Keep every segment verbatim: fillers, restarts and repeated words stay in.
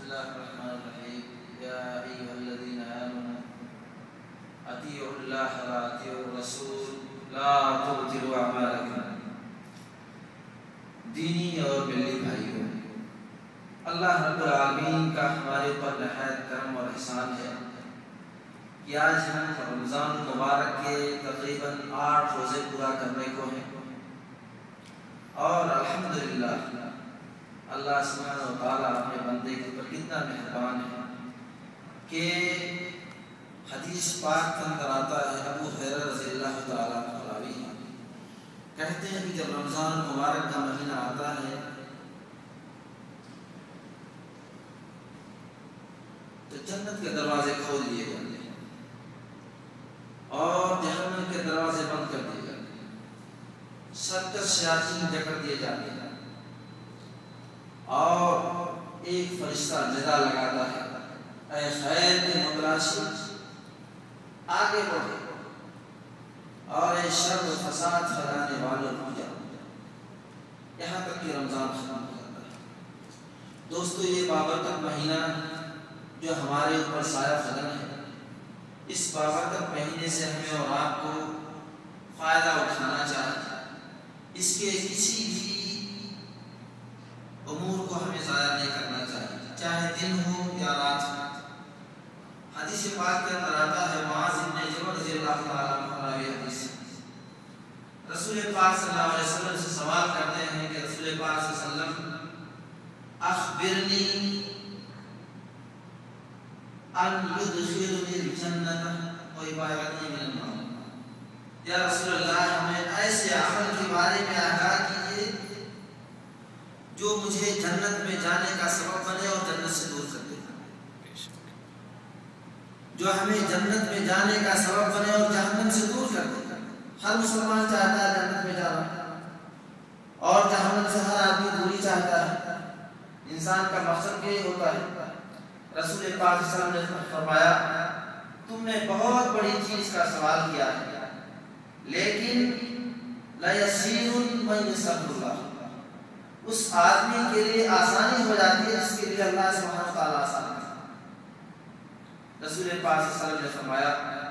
الله الرحمن الرحيم يا أيها الذين آمنوا أطيعوا الله وأطيعوا الرسول لا تبطلوا أعمالكم. دینی اور ملی بھائیوں، اللہ رب العالمین کا ہمارے اوپر نہایت کرم اور احسان ہے کہ آج ہم رمضان مبارک کے تقریباً آٹھ روزے پورا کرنے کو ہیں، اور الحمدللہ اللہ سبحانہ و تعالیٰ اپنے بندے کے اوپر کتنا مہربان ہے کہ حدیث پاک کے اندر آتا ہے، ابو ہریرہ رضی اللہ تعالیٰ عنہ راوی ہیں، کہتے ہیں کہ جب رمضان مبارک کا مہینہ آتا ہے تو جنت کے دروازے کھول دیے جاتے ہیں اور جہنم کے دروازے بند کر دیے جاتے ہیں، ستر شیاطین جکڑ دیے جاتے ہیں، اور ایک فرشتہ ندا لگاتا ہے، اے خیر کے متلاشی آگے بڑھے اور اے شر و فساد پھیلانے والوں کو جاؤ، یہاں تک کہ رمضان ختم ہو جاتا ہے۔ دوستو، یہ بابرکت مہینہ جو ہمارے اوپر سایہ فلن ہے، اس بابرکت مہینے سے ہمیں اور آپ کو فائدہ اٹھانا چاہیے، اس کے کسی بھی امور کو ہمیں ضائع نہیں کرنا چاہیے، چاہے دن ہو یا رات ہو۔ حدیث پاک کے اندر آتا ہے، معاذ بن جبل رضی اللہ تعالیٰ عنہ راوی حدیث، رسول پاک صلی اللہ علیہ وسلم سے سوال کرتے ہیں کہ رسول پاک صلی اللہ علیہ وسلم اخبرنی ان یدخلنی الجنت ویباعدنی من النار، یا رسول اللہ ہمیں ایسے عمل کے بارے میں آگاہ کیجیے جو مجھے جنت میں جانے کا سبب بنے اور جنت سے دور کر دے، جو ہمیں جنت میں جانے کا سبب بنے اور جہنم سے دور کر دے۔ ہر مسلمان چاہتا ہے جنت میں جانا، اور جہنم سے ہر آدمی دوری چاہتا ہے، انسان کا مقصد یہ ہوتا ہے۔ رسول پاک صلی اللہ علیہ وسلم نے فرمایا، تم نے بہت بڑی چیز کا سوال کیا ہے، لیکن لَيَسِيرٌ مَن يَسَرُّ اللَّهُ، اس آدمی کے لیے آسانی ہو جاتی ہے جس کے لیے اللہ سبحانہ وتعالیٰ آسان ہے۔ رسول پاک صلی اللہ علیہ وسلم نے فرمایا،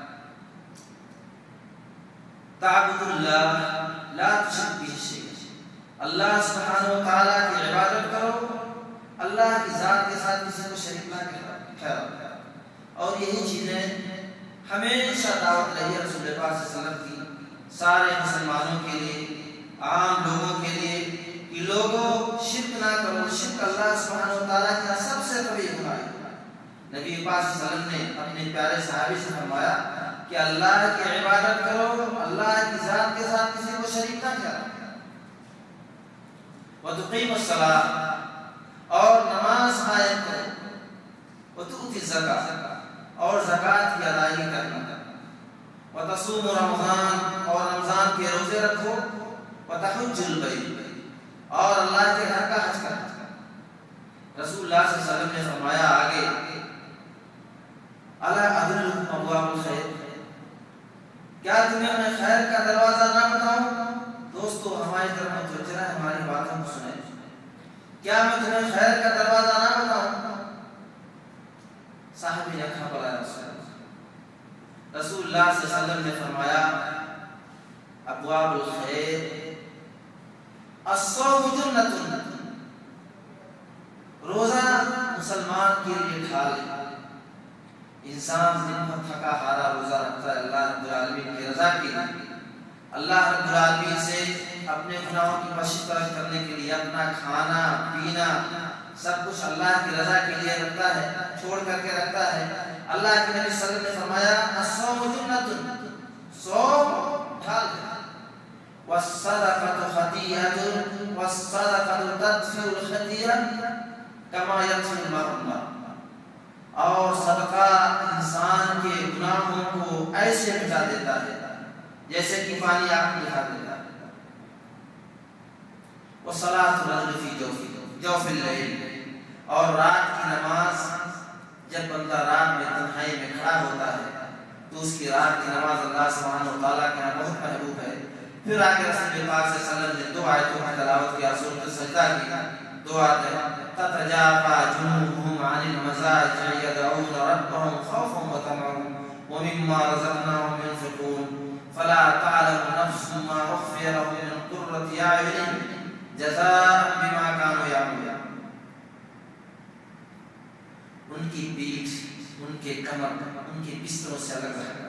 تعبد اللہ لا تشرک بہ شیئا، اللہ سبحانہ وتعالیٰ کی عبادت کرو، اللہ کی ذات کے ساتھ کسی کو شریک نہ ٹھہراؤ، اور یہی چیزیں ہمیشہ دعوت رہی ہے رسول پاک صلی اللہ علیہ وسلم کی سارے مسلمانوں کے لیے، عام لوگوں کے لیے، کہ لوگوں شرک نہ کرو، شرک اللہ سبحانہ وتعالیٰ کا سب سے کبھی گناہ ہے۔ نبی پاک صلی اللہ علیہ وسلم نے اپنے پیارے صحابی سے فرمایا کہ اللہ کی عبادت کرو، اللہ کی ذات کے ساتھ کسی کو شریک نہ ٹھہراؤ، وتقیم الصلاۃ، اور نماز قائم کرو، وتؤتی الزکاۃ، اور زکوٰۃ کی ادائیگی کرنا، وتصوم رمضان، اور رمضان کے روزے رکھو، وتحج البیت، اور اللہ کے گھر کا حج کرنا۔ رسول اللہ صلی اللہ علیہ وسلم نے فرمایا آگے، الا ادلکم ابواب الخیر، کیا تمہیں میں خیر کا دروازہ نہ بتاؤں؟ دوستو ہماری طرف متوجہ ہے، ہماری باتوں کو سنیں، کیا میں تمہیں خیر کا دروازہ نہ بتاؤں؟ صاحب نے کہا بلا رسول اللہ، رسول اللہ صلی اللہ علیہ وسلم نے فرمایا، ابواب الخیر الصوم جنۃ، روزہ مسلمان کے لیے ڈھال ہے۔ انسان دن بھر تھکا ہارا روزہ رکھتا ہے اللہ رب العالمین کی رضا کے لیے، اللہ رب العالمین سے اپنے گناہوں کی بخشش کرنے کے لیے اپنا کھانا پینا سب کچھ اللہ کی رضا کے لیے رکھتا ہے، چھوڑ کر کے رکھتا ہے۔ اللہ کے نبی صلی اللہ علیہ وسلم نے فرمایا، الصوم جنۃ، صوم ڈھال ہے، والصدقۃ خطیئۃ، والصدقۃ تطفئ الخطیئۃ کما یطفئ الماء النار، اور صدقہ انسان کے گناہوں کو ایسے مٹا دیتا ہے جیسے کہ پانی آگ بجھا دیتا ہے۔ وصلاۃ الرجل فی جوف جوف اللیل، اور رات کی نماز، جب بندہ رات میں تنہائی میں کھڑا ہوتا ہے تو اس کی رات کی نماز اللہ سبحانہ و تعالیٰ کے یہاں بہت محبوب ہے۔ پھر آگے رسول پاک صلی اللہ علیہ وسلم نے دو آیتوں کی تلاوت کیا، سورۃ السجدہ کی، دعا ہے تتجافى جنوبهم عن المضاجع يدعون ربهم خوفا وطمعا ومما رزقناهم ينفقون فلا تعلم نفس ما أخفي لهم من قرة أعين جزاء بما كانوا يعملون. ان کی پیٹھ، ان کے کمر، ان کے بستروں سے الگ رہا.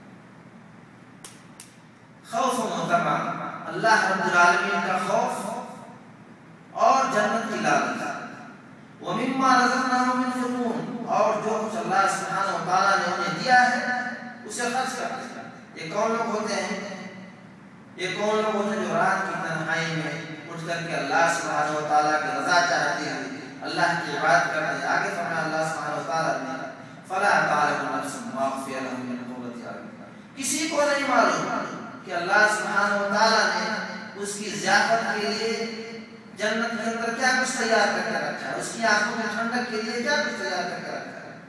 خوف و طمع، اللہ رب العالمین کا خوف اور جنت کی لالچ. وَمِمَّا رَزَقْنَاهُمْ يُنْفِقُونَ، اور جو کچھ اللہ سبحانہ و تعالیٰ نے انہیں دیا ہے اسے خرچ کرتے ہیں. یہ کون لوگ ہوتے ہیں؟ یہ کون لوگ ہوتے ہیں جو رات کی تنہائی میں اٹھ کر کے اللہ سبحانہ و تعالیٰ کی رضا چاہتے ہیں، اللہ کی عبادت کرتے ہیں. آگے فرمایا اللہ سبحانہ و تعالیٰ نے فَلَا تَعْلَمُ نَفْسٌ مَا أُخْفِيَ لَهُم مِّن قُرَّةِ أَعْيُنٍ، کسی کو نہیں معلوم کہ اللہ سبحانہ و تعالیٰ نے اس کی ضیافت کے لیے جنت کے اندر کیا کچھ تیار کر کے رکھا ہے، اس کی آنکھوں میں ٹھنڈک کے لیے کیا کچھ تیار کر کے رکھا ہے.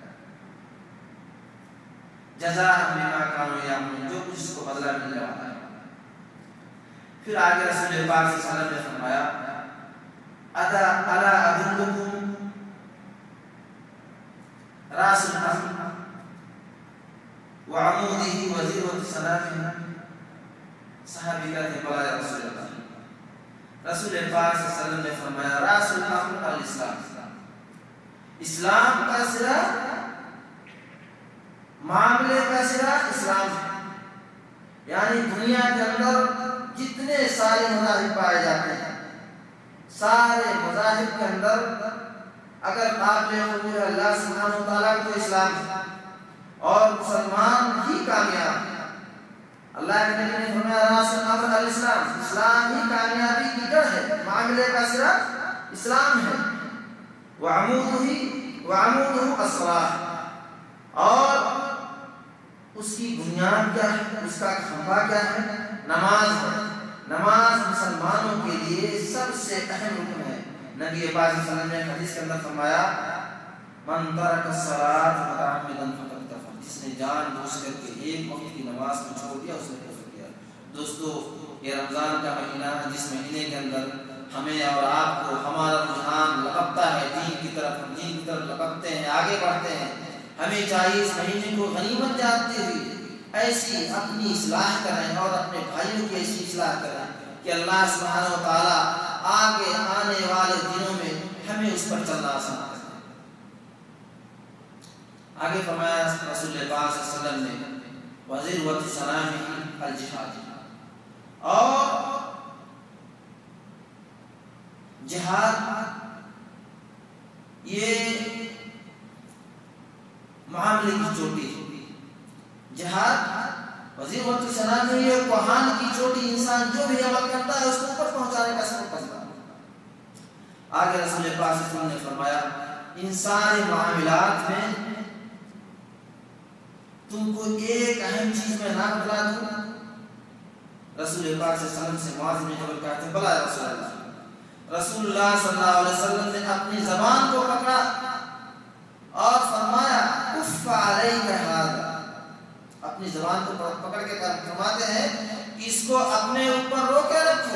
جزاء بما كانوا يعملون، جو کچھ اس کو بدلہ ملنے والا ہے. پھر آگے رسول پاک صلی اللہ علیہ وسلم نے فرمایا ادا الا ادلکم راس الامر وعموده وزیرۃ سنامه. صحابی کہتے ہیں بلا یا رسول اللہ. رسول پاک صلی اللہ علیہ وسلم نے فرمایا راس الامر الاسلام، اسلام کا سرا، معاملے کا سرا اسلام ہے. یعنی دنیا کے اندر جتنے سارے مذاہب پائے جاتے ہیں، سارے مذاہب کے اندر اگر قابل قبول ہے اللہ سبحانہ و تعالیٰ کو اسلام ہے اور مسلمان ہی کامیاب. اللہ کے نبی نے فرمایا راس الامر الاسلام، اسلام ہی کامیابی کی جڑ ہے، معاملے کا سرا اسلام ہے. وعمودہ وعمودہ الصلاۃ، اور اس کی بنیاد کیا ہے، اس کا کھمبا کیا ہے، نماز ہے. نماز مسلمانوں کے لیے سب سے اہم رکن ہے. نبی پاک صلی اللہ علیہ وسلم نے حدیث کے اندر فرمایا من ترک الصلاۃ متعمدا فقد کفر، جس نے جان بوجھ کر کے ایک وقت کی نماز کو چھوڑ دیا اس نے کفر کیا. دوستو یہ رمضان کا مہینہ ہے جس مہینے کے اندر ہمیں اور آپ کو ہمارا رجحان لپکتا ہے دین کی طرف، ہم دین کی طرف لپکتے ہیں، آگے بڑھتے ہیں. ہمیں چاہیے اس مہینے کو غنیمت جانتے ہوئے ایسی اپنی اصلاح کریں اور اپنے بھائیوں کی ایسی اصلاح کریں کہ اللہ سبحانہ و تعالیٰ آگے آنے والے دنوں میں ہمیں اس پر چلنا آسان کرے. آگے فرمایا رسول پاک صلی اللہ علیہ وسلم نے وزیرۃ سنامہ الجہاد، اور جہاد یہ معاملے کی چوٹی ہے. جہاد وزیرۃ سنامہ یہ کوہان کی چوٹی، انسان جو بھی عمل کرتا ہے اس کو اوپر پہنچانے کا سبب بنتا ہے. آگے رسول پاک صلی اللہ علیہ وسلم نے فرمایا ان سارے معاملات میں تم کو ایک اہم چیز میں نہ بتلا دوں. رسول پاک صلی اللہ علیہ وسلم سے معاذ بن جبل کہتے ہیں بلا یا رسول اللہ. رسول اللہ صلی اللہ علیہ وسلم نے اپنی زبان کو پکڑا اور فرمایا کف علیک ھذا، اپنی زبان کو پکڑ کے فرماتے ہیں کہ اس کو اپنے اوپر روکے رکھو.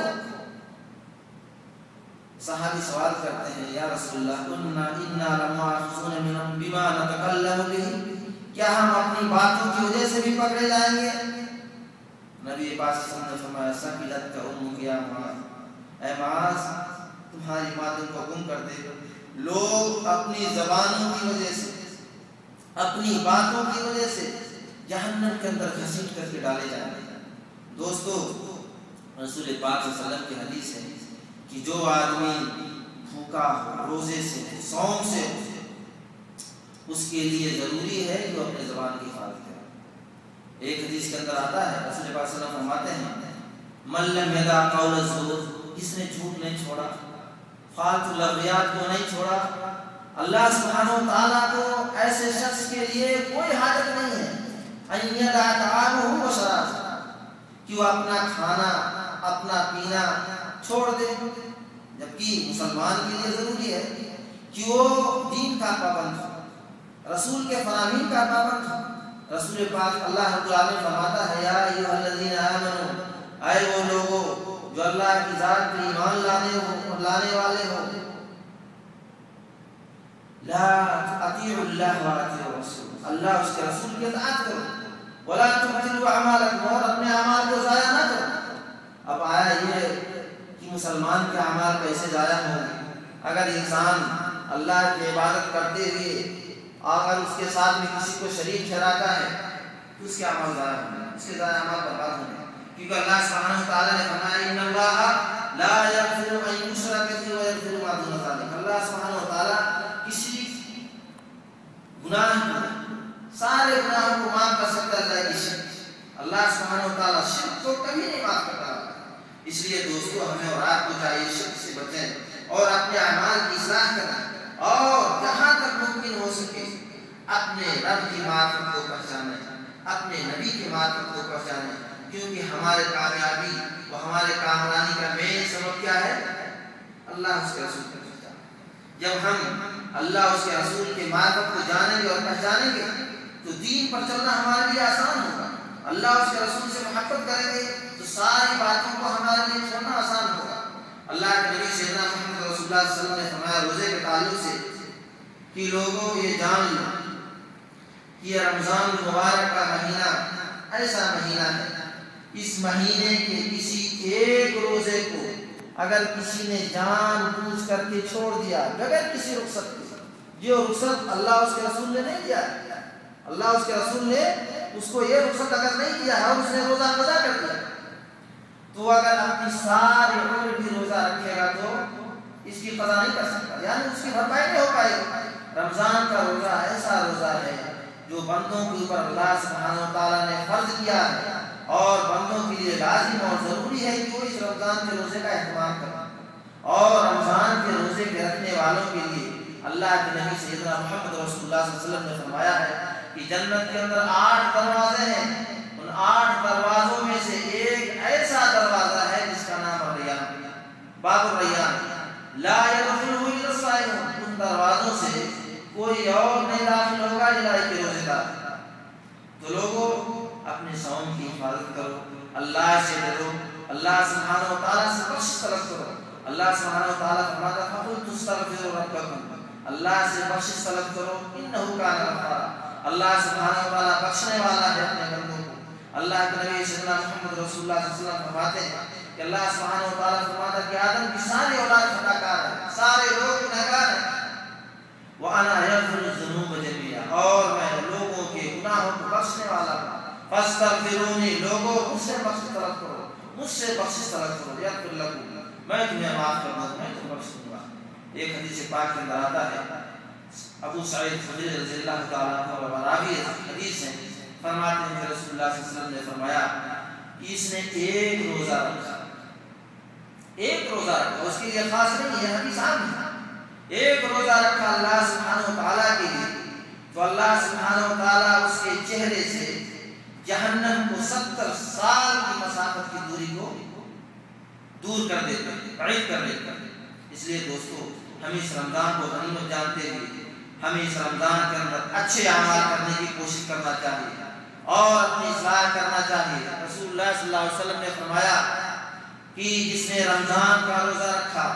صحابی سوال کرتے ہیں یا رسول اللہ انا انا لمؤاخذون بما نتکلم به، کیا ہم اپنی باتوں کی وجہ سے بھی پکڑے جائیں گے؟ نبی پاک صلی اللہ علیہ وسلم نے فرمایا ثقلتک امک یا معاذ، اے معاذ تمہاری ماں تم کو گم کر دے. لوگ اپنی زبانوں کی وجہ سے، اپنی باتوں کی وجہ سے جہنم کے اندر گھسیٹ کر کے ڈالے جائیں گے. دوستو رسول پاک صلی اللہ علیہ وسلم کی حدیث ہے کہ جو آدمی بھوکا ہو، روزے سے، صوم سے، اس کے لیے ضروری ہے کہ وہ اپنے زبان کی حفاظت کرے. ایک حدیث کے اندر آتا ہے رسول پاک صلی اللہ علیہ وسلم فرماتے ہیں من لم یدع قول الزور، جس نے جھوٹ نہیں چھوڑا، فالتو لغویات کو نہیں چھوڑا. اللہ سبحانہ و تعالیٰ کو ایسے شخص کے لیے کوئی حاجت نہیں ہے ان یدع طعامہ و شرابہ، کہ وہ اپنا کھانا اپنا پینا چھوڑ دے، جبکہ مسلمان کے لیے ضروری ہے کہ وہ دین کا پابند ہو، رسول کے فرامین کا پابند ہو. رسول پاک اللہ رب العالمین فرماتا ہے یا ایھا الذین آمنوا، اے وہ لوگوں جو اللہ کی ذات پر ایمان لانے ہو لانے والے ہو، لا اطیعوا اللہ واطیعوا الرسول، اللہ اس کے رسول کی اطاعت کرو، ولا تبطلوا اعمالکم، اور اپنے اعمال کو ضائع نہ کرو۔ اب آیا یہ کہ مسلمان کے اعمال کیسے ضائع ہوں گے؟ اگر انسان اللہ کی عبادت کرتے ہوئے اگر اس کے ساتھ میں کسی کو شریک ٹھہراتا ہے تو اس کے اعمال ضائع ہوں گے، اس کے ضائع اعمال برباد ہوں گے، کیونکہ اللہ سبحانہ وتعالیٰ نے فرمایا ان اللہ لا یغفر ان یشرک به ویغفر ما دون ذلک، اللہ سبحانہ وتعالیٰ کسی گناہ کو، سارے گناہوں کو معاف کر سکتا ہے کہ شرک، اللہ سبحانہ وتعالیٰ شرک کو کبھی نہیں معاف کرتا۔ اس لیے دوستو ہمیں اور آپ کو چاہیے شرک سے بچیں اور اپنے اعمال کی اصلاح کریں، اور جہاں تک ممکن ہو سکے اپنے رب کی معرفت کو پہچانیں، اپنے نبی کی معرفت کو پہچانیں، کیونکہ ہمارے کامیابی و ہمارے کامرانی کا مین سبب کیا ہے؟ اللہ اس کے رسول کو پہچانا۔ جب ہم اللہ اس کے رسول کی معرفت کو جانیں گے اور پہچانیں گے تو دین پر چلنا ہمارے لیے آسان ہوگا، اللہ اس کے رسول سے محبت کریں گے تو ساری باتوں کو ہمارے لیے چھوڑنا آسان ہوگا۔ اللہ کے نبی سیدنا محمد رسول اللہ صلی اللہ علیہ وسلم نے فرمایا روزے کے تعلق سے کہ لوگوں یہ جان لو کہ یہ رمضان المبارک کا مہینہ ایسا مہینہ ہے، اس مہینے کے کسی ایک روزے کو اگر کسی نے جان بوجھ کر کے چھوڑ دیا بغیر کسی رخصت کے، جو رخصت اللہ اس کے رسول نے نہیں دیا ہے، اللہ اس کے رسول نے اس کو یہ رخصت اگر نہیں دیا ہے اور اس نے روزہ قضا کر دیا تو اگر اپنی ساری عمر بھی روزہ رکھے گا تو اس کی قضا نہیں کر سکتا، یعنی اس کی بھرپائی نہیں ہو پائے گی۔ رمضان کا روزہ ایسا روزہ ہے جو بندوں کے اوپر اللہ سبحانہ وتعالیٰ نے فرض کیا ہے اور بندوں کے لیے لازم اور ضروری ہے کہ وہ اس رمضان کے روزے کا اہتمام کریں، اور رمضان کے روزے کے رکھنے والوں کے لیے اللہ کے نبی سیدنا محمد رسول اللہ صلی اللہ علیہ وسلم نے فرمایا ہے کہ جنت کے اندر آٹھ دروازے ہیں، ان آٹھ دروازوں میں سے ایک ایسا دروازہ ہے جس کا نام ریان، باب الریان، لا يدخله الا الصائمون، ان دروازوں سے کوئی اور نہیں داخل ہوگا الا کہ روزے دار۔ تو لوگوں اپنے صوم کی حفاظت کرو، اللہ سے ڈرو، اللہ سبحانہ و تعالیٰ سے بخش طلب کرو۔ اللہ سبحانہ و تعالیٰ فرماتا ہے فَقُلْتُ اسْتَغْفِرُوا رَبَّكُمْ، اللہ سے بخش طلب کرو، إِنَّهُ كَانَ غَفَّارًا، اللہ سبحانہ و تعالیٰ بخشنے والا ہے اپنے بندوں کو۔ اللہ کے نبی سیدنا محمد رسول اللہ صلی اللہ علیہ وسلم فرماتے ہیں کہ اللہ سبحانہ و تعالیٰ فرماتا ہے کہ آدم کی ساری اولاد خطا کار ہے، سارے لوگ گنہگار ہیں، وَأَنَا يَغْفِرُ الذُّنُوبَ جَمِيعًا، اور میں لوگوں کے گناہوں کو بخشنے والا ہوں۔ فَاسْتَغْفِرُونِي، لوگوں مجھ سے بخش طلب کرو، مجھ سے بخش طلب کرو، یغفر لکم، میں تمہیں معاف کر دوں، میں تمہیں بخش دوں گا۔ ایک حدیث پاک کے اندر آتا ہے، ابو سعید خدری رضی اللہ تعالیٰ عنہ راوی حدیث ہیں، فرماتے ہیں کہ رسول اللہ صلی اللہ علیہ وسلم نے فرمایا کہ اس نے ایک روزہ رکھا، ایک روزہ رکھا، اس کے لیے خاص نہیں، یہ حدیث عام ہے، ایک روزہ رکھا اللہ سبحانہ و تعالیٰ کے لیے تو اللہ سبحانہ و تعالیٰ اس کے چہرے سے جہنم کو ستر سال کی مسافت کی دوری کو دور کر دیتا ہے، بعید کر دیتا ہے۔ اس لیے دوستو ہم اس رمضان کو غنیمت جانتے ہوئے ہمیں اس رمضان کے اندر اچھے اعمال کرنے کی کوشش کرنا چاہیے اور اپنی اصلاح کرنا چاہیے۔ رسول اللہ صلی اللہ علیہ وسلم نے فرمایا کہ جس نے رمضان کا روزہ رکھا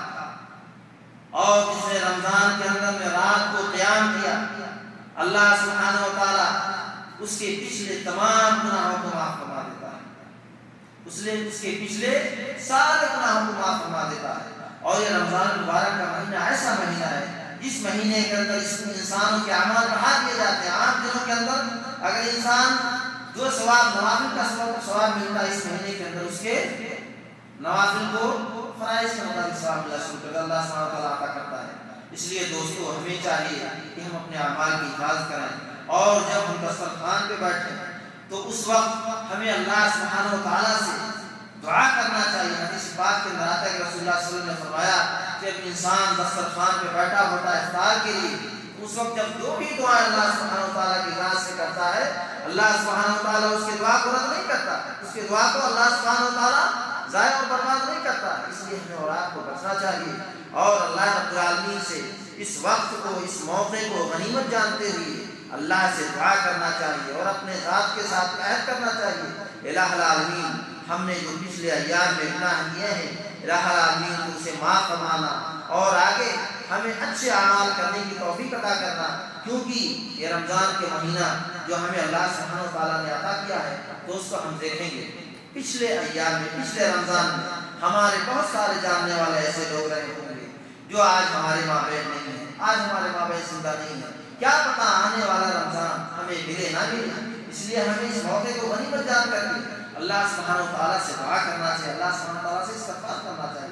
اور جس نے رمضان کے اندر میں رات کو قیام کیا، اللہ سبحانہ و تعالیٰ اس کے پچھلے تمام گناہوں کو معاف فرما دیتا ہے، اس لیے اس کے پچھلے سارے گناہوں کو معاف فرما دیتا ہے۔ اور یہ رمضان مبارک کا مہینہ ایسا مہینہ ہے جس مہینے کے اندر اس انسانوں کے اعمال بڑھا دیے جاتے ہیں۔ عام دنوں کے اندر اگر انسان جو ثواب نوافل کا ثواب ملتا ہے اس مہینے کے اندر اس کے نوافل کو فرائض کے مطابق ثواب ملا شروع کرتا ہے، اللہ سبحانہ و تعالیٰ عطا کرتا ہے۔ اس لیے دوستو ہمیں چاہیے کہ ہم اپنے اعمال کی حفاظت کریں اور جب ہم دسترخوان پہ بیٹھیں تو اس وقت ہمیں اللہ سبحانہ و تعالیٰ سے دعا کرنا چاہیے۔ حدیث پاک کے اندر آتا ہے کہ رسول اللہ صلی اللہ علیہ وسلم نے فرمایا کہ جب انسان دسترخوان پہ بیٹھا ہوتا ہے افطار کے لیے اس وقت جب جو بھی دعا اللہ سبحانہ و تعالیٰ کی ذات سے کرتا ہے اللہ سبحانہ و تعالیٰ اس کے دعا کو رد نہیں کرتا، اس کے دعا کو اللہ سبحانہ و تعالیٰ ضائع اور برباد نہیں کرتا۔ اس لیے ہمیں اور آپ کو بچنا چاہیے اور اللہ رب العالمین سے اس وقت کو، اس موقع کو غنیمت جانتے ہوئے اللہ سے دعا کرنا چاہیے اور اپنے ذات کے ساتھ عہد کرنا چاہیے، الہ العالمین ہم نے جو پچھلے ایام میں گناہ کیے ہیں الہ العالمین تو اسے معاف فرمانا اور آگے ہمیں اچھے اعمال کرنے کی توفیق عطا کرنا، کیونکہ یہ رمضان کے مہینہ جو ہمیں اللہ سبحانہ و تعالیٰ نے عطا کیا ہے دوستو، ہم دیکھیں گے پچھلے ایام میں، پچھلے رمضان میں ہمارے بہت سارے جاننے والے ایسے لوگ رہے ہوں گے جو آج ہمارے مابین نہیں ہیں، آج ہمارے مابین زندہ نہیں ہیں۔ کیا پتہ آنے والا رمضان ہمیں ملے نہ ملے، اس لیے ہمیں اس موقع کو غنیمت جان کر کے اللہ سبحانہ و تعالیٰ سے دعا کرنا چاہیے، اللہ سبحانہ و تعالیٰ سے استغفار کرنا چاہیے،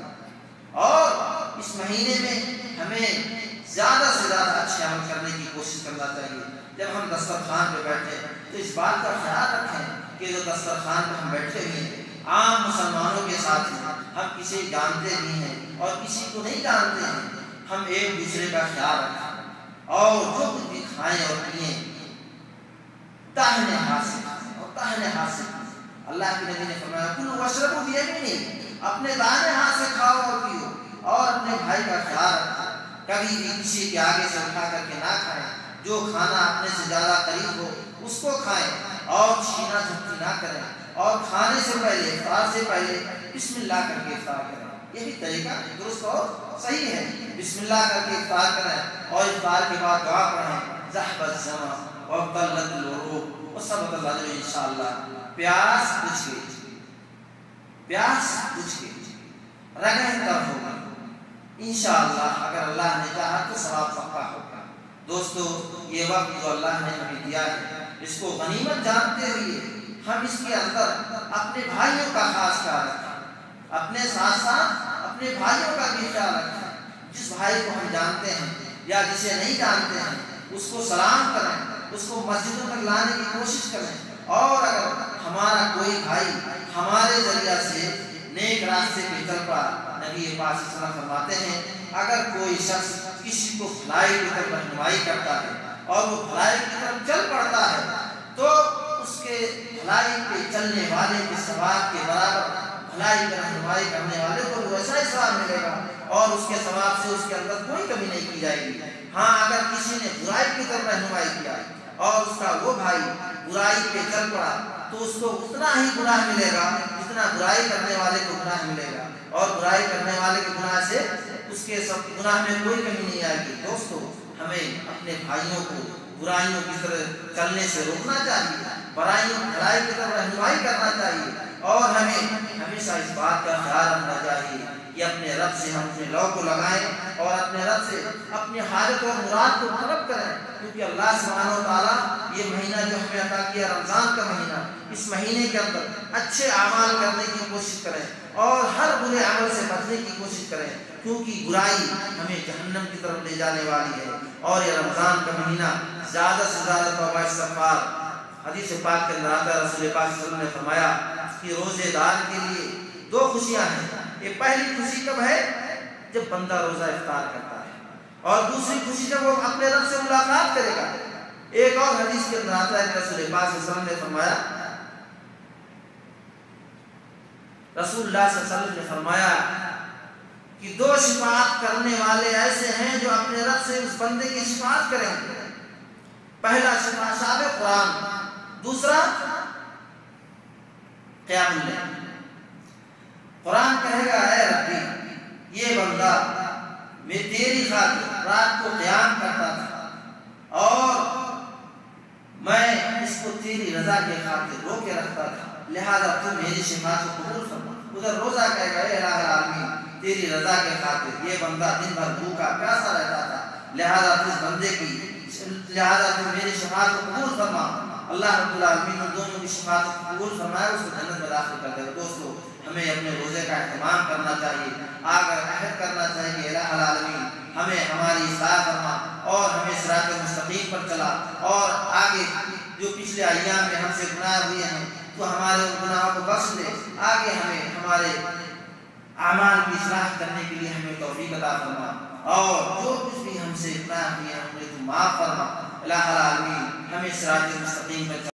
اور اس مہینے میں ہمیں زیادہ سے زیادہ اچھے عمل کرنے کی کوشش کرنا چاہیے۔ جب ہم دسترخوان پہ بیٹھے تو اس بات کا خیال رکھیں کہ جو دسترخوان پہ ہم بیٹھے ہوئے ہیں عام مسلمانوں کے ساتھ ہیں، ہم کسی جانتے بھی ہیں اور کسی کو نہیں جانتے ہیں، ہم ایک دوسرے کا خیال رکھیں اور جو کچھ بھی کھائیں اور پئیں داہنے ہاتھ سے کھائیں اور داہنے ہاتھ سے پئیں۔ اللہ کے نبی نے فرمایا کلوا واشربوا بیمینکم، اپنے دائیں ہاتھ سے کھاؤ اور پیو، اور اپنے بھائی کا خیال رکھیں، کبھی بھی کسی کے آگے سے اٹھا کر کے نہ کھائیں، جو کھانا اپنے سے زیادہ قریب ہو اس کو کھائیں، اور چھینا جھپٹی نہ کریں، اور کھانے سے پہلے افطار سے پہلے بسم اللہ کر کے افطار کریں۔ یہی طریقہ درست اور صحیح ہے، بسم اللہ کر کے افطار کریں اور افطار کے بعد دعا پڑھیں، ذهب الظمأ وابتلت العروق وثبت الاجر انشاءاللہ۔ پیاس بجھ گئی، پیاس بجھ گئی، رگیں تر ہو گئی، انشاءاللہ اگر اللہ نے چاہا تو ثواب پکا ہوگا۔ دوستو یہ وقت جو اللہ نے ہمیں دیا ہے اس کو غنیمت جانتے ہوئے ہم اس کے اندر اپنے بھائیوں کا خاص خیال رکھیں، اپنے ساتھ ساتھ اپنے بھائیوں کا بھی خیال رکھیں۔ جس بھائی کو ہم جانتے ہیں یا جسے نہیں جانتے ہیں اس کو سلام کریں، اس کو مسجدوں تک لانے کی کوشش کریں، اور اگر ہمارا کوئی بھائی ہمارے ذریعہ سے نیک راستے پہ چل پڑا، نبی پاک صلی اللہ علیہ وسلم فرماتے ہیں اگر کوئی شخص کسی کو بھلائی کی طرف رہنمائی کرتا ہے اور وہ بھلائی کی طرف چل پڑتا ہے تو اس کے بھلائی پہ چلنے والے کے ثواب کے برابر بھلائی کی رہنمائی کرنے والے کو ویسا ہی ثواب ملے گا، اور اس کے ثواب سے اس کے اندر کوئی کمی نہیں کی جائے گی۔ ہاں اگر کسی نے برائی کی طرف رہنمائی کیا اور اس کا وہ بھائی برائی پہ چل پڑا تو اس کو اتنا ہی گناہ ملے گا جتنا برائی کرنے والے کو گناہ ملے گا، اور برائی کرنے والے کے گناہ سے اس کے سب گناہ میں کوئی کمی نہیں آئے گی۔ دوستو ہمیں اپنے بھائیوں کو برائیوں کی طرف چلنے سے روکنا چاہیے، برائیوں بھلائی کی طرف رہنمائی کرنا چاہیے، اور ہمیں ہمیشہ اس بات کا خیال رکھنا چاہیے کہ اپنے رب سے ہم اپنے لو کو لگائیں اور اپنے رب سے اپنی حاجت اور مراد کو طلب کریں، کیونکہ اللہ سبحانہ و تعالیٰ یہ مہینہ جو ہمیں عطا کیا رمضان کا مہینہ، اس مہینے کے اندر اچھے اعمال کرنے کی کوشش کریں اور ہر برے عمل سے بچنے کی کوشش کریں، کیونکہ برائی ہمیں جہنم کی طرف لے جانے والی ہے۔ اور یہ رمضان کا مہینہ زیادہ سے زیادہ توبہ استغفار، حدیث پاک کے اندر آتا ہے رسول پاک صلی اللہ علیہ وسلم نے فرمایا کہ روزے دار کے لیے دو خوشیاں ہیں، یہ پہلی خوشی کب ہے جب بندہ روزہ افطار کرتا ہے، اور دوسری خوشی جب وہ اپنے رب سے ملاقات کرے گا۔ ایک اور حدیث کے اندر آتا ہے کہ رسول پاک صلی اللہ علیہ وسلم نے فرمایا رسول اللہ صلی اللہ علیہ وسلم نے فرمایا کہ دو شفاعت کرنے والے ایسے ہیں جو اپنے رب سے اس بندے کی شفاعت کریں گے، پہلا شفاعت صاحب قرآن، دوسرا قیام اللیل۔ قرآن کہے گا اے ربی یہ بندہ میں تیری خاطر رات کو قیام کرتا تھا اور میں اس کو تیری رضا کے خاطر رو کے رکھتا تھا، لہذا تو میری شفاعت کو قبول فرما۔ ادھر روزہ کہے گا اے الہ العالمین تیری رضا کے خاطر یہ بندہ دن بھر بھوکا پیاسا رہتا تھا، لہذا اس بندے کی لہذا تو میری شفاعت کو قبول فرما۔ اللہ رب العالمین ان دونوں کی شفاعت کو قبول فرمائے، اس کو جنت میں داخل کر دے۔ دوستو ہمیں اپنے روزے کا اہتمام کرنا چاہیے، آگر عہد کرنا چاہیے الہ العالمین ہمیں ہماری اصلاح فرما اور ہمیں صراط مستقیم پر چلا، اور آگے جو پچھلے ایام میں ہم سے گناہ ہوئے ہیں تو ہمارے ان گناہوں کو بخش دے، آگے ہمیں ہمارے اعمال کی اصلاح کرنے کے لیے ہمیں توفیق عطا فرما، اور جو کچھ بھی ہم سے گناہ ہوئے ہیں ہمیں تو معاف فرما۔ الہ العالمین ہمیں صراط مستقیم پر